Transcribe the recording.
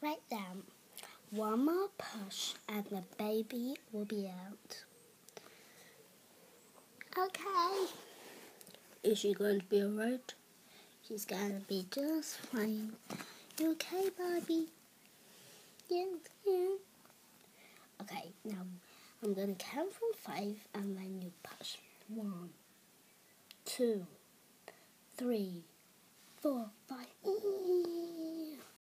right down. One more push and the baby will be out. Okay. Is she going to be alright? She's going to be just fine. You okay, Barbie? Yes, yeah. Okay, now I'm going to count from 5 and then you push. 1, 2, 3, 4, 5.